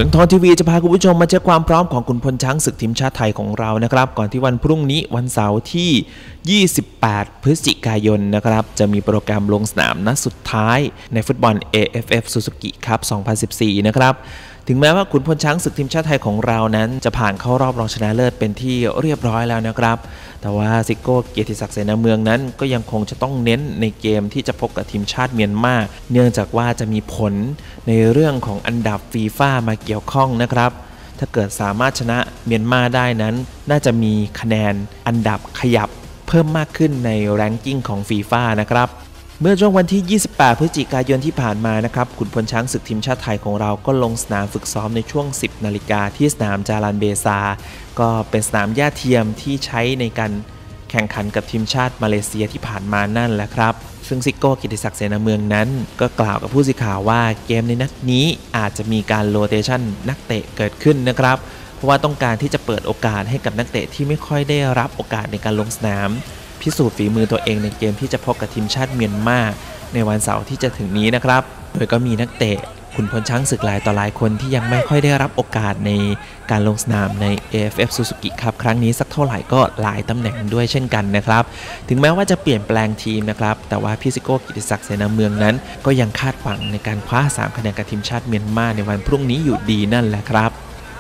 เมืองทองทีวีจะพาคุณผู้ชมมาเช็คความพร้อมของขุนพลช้างศึกทีมชาติไทยของเรานะครับก่อนที่วันพรุ่งนี้วันเสาร์ที่ 28 พฤศจิกายนนะครับจะมีโปรแกรมลงสนามนัดสุดท้ายในฟุตบอล AFF Suzuki Cup 2014 นะครับถึงแม้ว่าขุนพลช้างศึกทีมชาติไทยของเรานั้นจะผ่านเข้ารอบรองชนะเลิศเป็นที่เรียบร้อยแล้วนะครับแต่ว่าซิโก้เกียรติศักดิ์เสนาเมืองนั้นก็ยังคงจะต้องเน้นในเกมที่จะพบกับทีมชาติเมียนมาเนื่องจากว่าจะมีผลในเรื่องของอันดับฟีฟ่ามาเกี่ยวข้องนะครับถ้าเกิดสามารถชนะเมียนมาได้นั้นน่าจะมีคะแนนอันดับขยับเพิ่มมากขึ้นในแรงกิ้งของฟีฟ่านะครับเมื่อช่วงวันที่ 28 พฤศจิกายนที่ผ่านมานะครับขุนพลช้างศึกทีมชาติไทยของเราก็ลงสนามฝึกซ้อมในช่วง 10 นาฬิกาที่สนามจารันเบซาก็เป็นสนามหญ้าเทียมที่ใช้ในการแข่งขันกับทีมชาติมาเลเซียที่ผ่านมานั่นแหละครับซึ่งซิโก้กิติศักดิ์เสนาเมืองนั้นก็กล่าวกับผู้สื่อข่าวว่าเกมในนัดนี้อาจจะมีการโรเตชันนักเตะเกิดขึ้นนะครับเพราะว่าต้องการที่จะเปิดโอกาสให้กับนักเตะที่ไม่ค่อยได้รับโอกาสในการลงสนามพิสูจน์ฝีมือตัวเองในเกมที่จะพบกับทีมชาติเมียนมาในวันเสาร์ที่จะถึงนี้นะครับโดยก็มีนักเตะขุนพลช้างศึกหลายต่อหลายคนที่ยังไม่ค่อยได้รับโอกาสในการลงสนามใน AFF Suzuki Cup ครั้งนี้สักเท่าไหร่ก็หลายตำแหน่งด้วยเช่นกันนะครับถึงแม้ว่าจะเปลี่ยนแปลงทีมนะครับแต่ว่าพี่ซิโก้กิติศักดิ์เสนาเมืองนั้นก็ยังคาดหวังในการคว้า3คะแนนกับทีมชาติเมียนมาในวันพรุ่งนี้อยู่ดีนั่นแหละครับ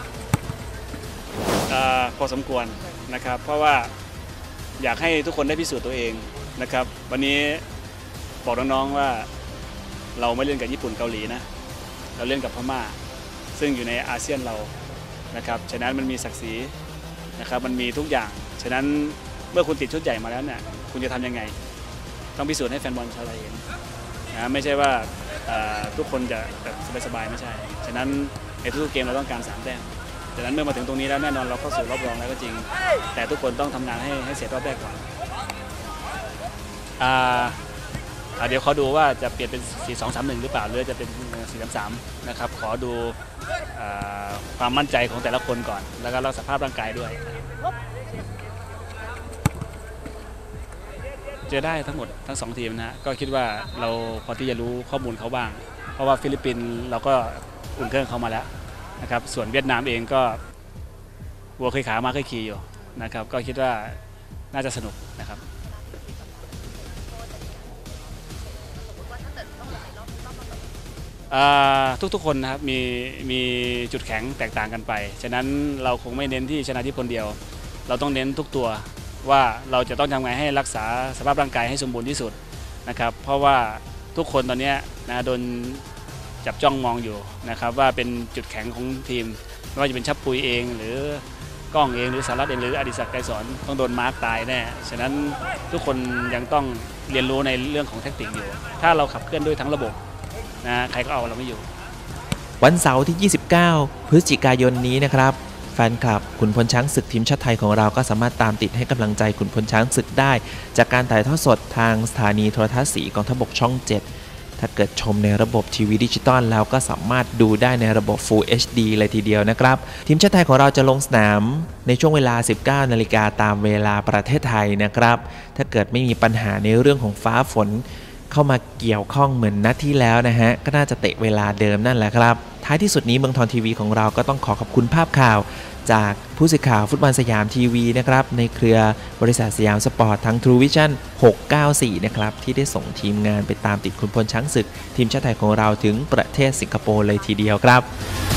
พอสมควรนะครับเพราะว่าอยากให้ทุกคนได้พิสูจน์ตัวเองนะครับวันนี้บอกน้องๆว่าเราไม่เล่นกับญี่ปุ่นเกาหลีนะเราเล่นกับพม่าซึ่งอยู่ในอาเซียนเรานะครับฉะนั้นมันมีศักดิ์ศรีนะครับมันมีทุกอย่างฉะนั้นเมื่อคุณติดชุดใหญ่มาแล้วเนี่ยคุณจะทำยังไงต้องพิสูจน์ให้แฟนบอลชาวไทยเห็นนะไม่ใช่ว่าทุกคนจะแบบสบายๆไม่ใช่ฉะนั้นในทุกเกมเราต้องการ3 แต้มฉะนั้นเมื่อมาถึงตรงนี้แล้วแน่นอนเราเข้าสู่รอบรองแล้วก็จริงแต่ทุกคนต้องทำงานให้เสร็จรอบแรกก่อนเดี๋ยวขอดูว่าจะเปลี่ยนเป็น 4-2-3-1 หรือเปล่าหรือจะเป็น 4-3-3 นะครับขอดูความมั่นใจของแต่ละคนก่อนแล้วก็รักษาสภาพร่างกายด้วยเจอได้ทั้งหมดทั้ง2 ทีมนะก็คิดว่าเราพอที่จะรู้ข้อมูลเขาบ้างเพราะว่าฟิลิปปินส์เราก็อุ่นเครื่องเขามาแล้วนะครับส่วนเวียดนามเองก็วัวเคยขามาเคยขี่อยู่นะครับก็คิดว่าน่าจะสนุกนะครับทุกๆคนนะครับมีจุดแข็งแตกต่างกันไปฉะนั้นเราคงไม่เน้นที่ชนะที่คนเดียวเราต้องเน้นทุกตัวว่าเราจะต้องทำไงให้รักษาสภาพร่างกายให้สมบูรณ์ที่สุดนะครับเพราะว่าทุกคนตอนนี้นะโดนจับจ้องมองอยู่นะครับว่าเป็นจุดแข็งของทีมไม่ว่าจะเป็นชับปุยเองหรือกล้องเองหรือสารัตเองหรืออดิศักดิ์ไกรสอนต้องโดนมาร์กตายแน่ฉะนั้นทุกคนยังต้องเรียนรู้ในเรื่องของแทคติกอยู่ถ้าเราขับเคลื่อนด้วยทั้งระบบนะใครก็เอาเราไม่อยู่วันเสาร์ที่ 29 พฤศจิกายนนี้นะครับแฟนคลับขุนพลช้างศึกทีมชาติไทยของเราก็สามารถตามติดให้กำลังใจขุนพลช้างศึกได้จากการถ่ายทอดสดทางสถานีโทรทัศน์สีกองทัพบกช่อง 7ถ้าเกิดชมในระบบทีวีดิจิตอลแล้วก็สามารถดูได้ในระบบ Full HD เลยทีเดียวนะครับทีมชาติไทยของเราจะลงสนามในช่วงเวลา 19 นาฬิกาตามเวลาประเทศไทยนะครับถ้าเกิดไม่มีปัญหาในเรื่องของฟ้าฝนเข้ามาเกี่ยวข้องเหมือนนัดที่แล้วนะฮะก็น่าจะเตะเวลาเดิมนั่นแหละครับท้ายที่สุดนี้เมืองทองทีวีของเราก็ต้องขอบคุณภาพข่าวจากผู้สื่อข่าวฟุตบอลสยามทีวีนะครับในเครือบริษัทสยามสปอร์ตทั้ง True Vision 694 นะครับที่ได้ส่งทีมงานไปตามติดขุนพลช้างศึกทีมชาติไทยของเราถึงประเทศสิงคโปร์เลยทีเดียวครับ